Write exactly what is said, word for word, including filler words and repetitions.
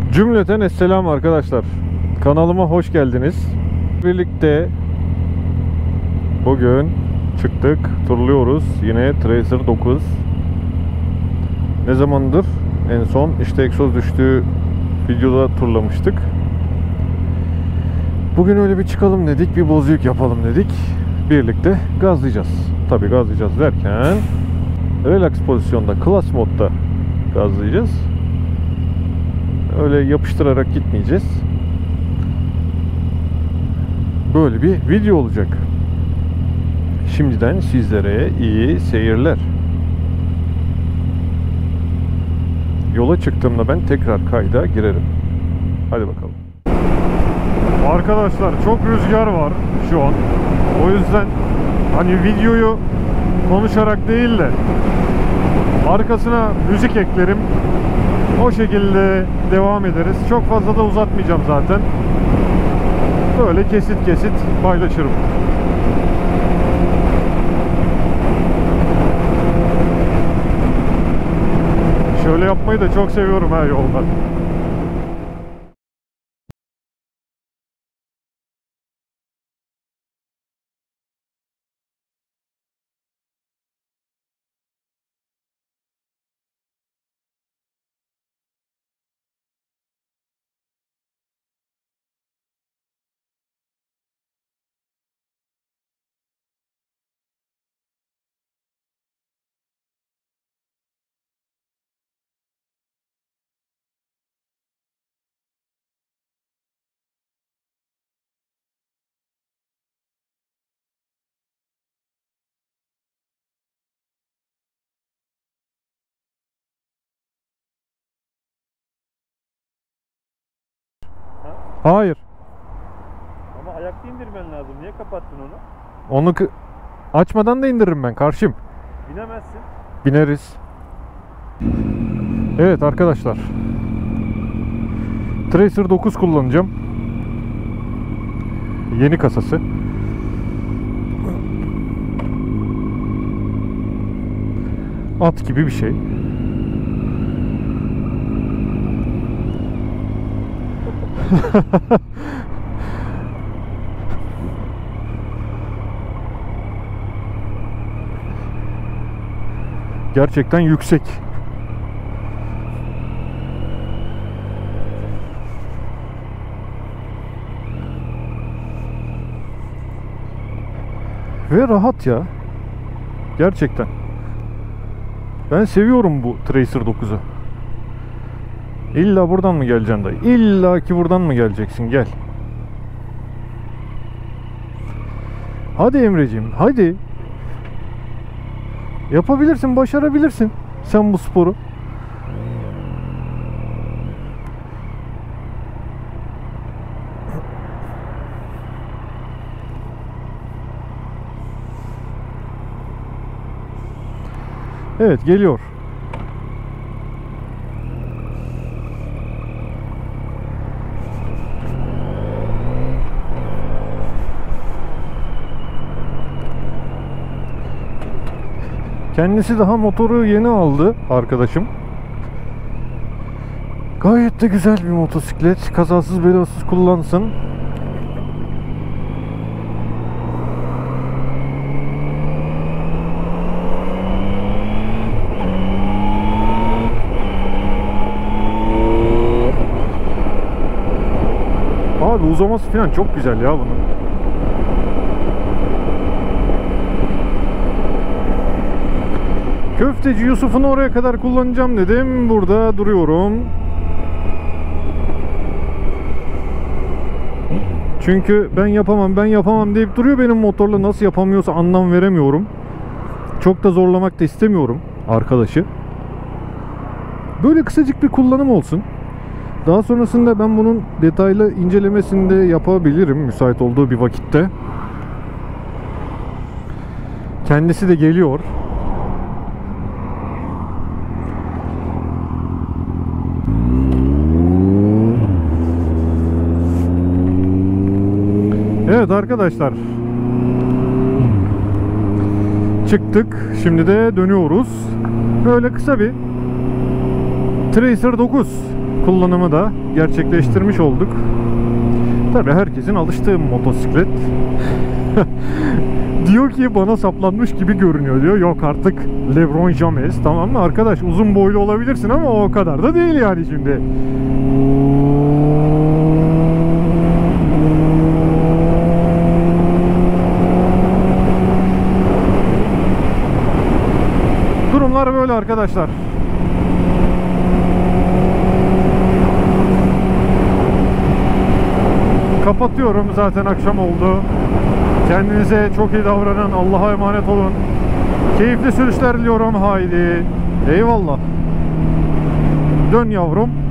Cümleten esselam arkadaşlar. Kanalıma hoş geldiniz. Birlikte bugün çıktık, turluyoruz. Yine Tracer dokuz. Ne zamandır? En son işte egzoz düştüğü videoda turlamıştık. Bugün öyle bir çıkalım dedik, bir bozyük yapalım dedik. Birlikte gazlayacağız. Tabii gazlayacağız derken relax pozisyonda, class modda gazlayacağız. Öyle yapıştırarak gitmeyeceğiz. Böyle bir video olacak. Şimdiden sizlere iyi seyirler. Yola çıktığımda ben tekrar kayda girerim. Hadi bakalım. Arkadaşlar çok rüzgar var şu an. O yüzden hani videoyu konuşarak değil de arkasına müzik eklerim. O şekilde devam ederiz. Çok fazla da uzatmayacağım zaten. Böyle kesit kesit paylaşırım. Şöyle yapmayı da çok seviyorum her yolda. Hayır. Ama ayakta indirmen lazım. Niye kapattın onu? Onu açmadan da indiririm ben karşım. Binemezsin. Bineriz. Evet arkadaşlar. Tracer dokuz kullanacağım. Yeni kasası. At gibi bir şey. Gerçekten yüksek. Ve rahat ya. Gerçekten. Ben seviyorum bu Tracer dokuzu. İlla buradan mı geleceksin dayı? İlla ki buradan mı geleceksin? Gel. Hadi Emreciğim, hadi. Yapabilirsin, başarabilirsin sen bu sporu. Evet, geliyor. Kendisi daha motoru yeni aldı arkadaşım. Gayet de güzel bir motosiklet. Kazasız belasız kullansın. Abi uzaması falan çok güzel ya bunun. Köfteci Yusuf'un oraya kadar kullanacağım dedim. Burada duruyorum. Çünkü ben yapamam, ben yapamam deyip duruyor benim motorla. Nasıl yapamıyorsa anlam veremiyorum. Çok da zorlamak da istemiyorum arkadaşı. Böyle kısacık bir kullanım olsun. Daha sonrasında ben bunun detaylı incelemesini de yapabilirim müsait olduğu bir vakitte. Kendisi de geliyor. Evet arkadaşlar. Çıktık. Şimdi de dönüyoruz. Böyle kısa bir Tracer dokuz kullanımı da gerçekleştirmiş olduk. Tabii herkesin alıştığı motosiklet. Diyor ki bana saplanmış gibi görünüyor diyor. Yok artık LeBron James, tamam mı arkadaş? Uzun boylu olabilirsin ama o kadar da değil yani şimdi. Durumlar böyle arkadaşlar. Kapatıyorum, zaten akşam oldu. Kendinize çok iyi davranın. Allah'a emanet olun. Keyifli sürüşler diliyorum. Haydi. Eyvallah. Dön yavrum.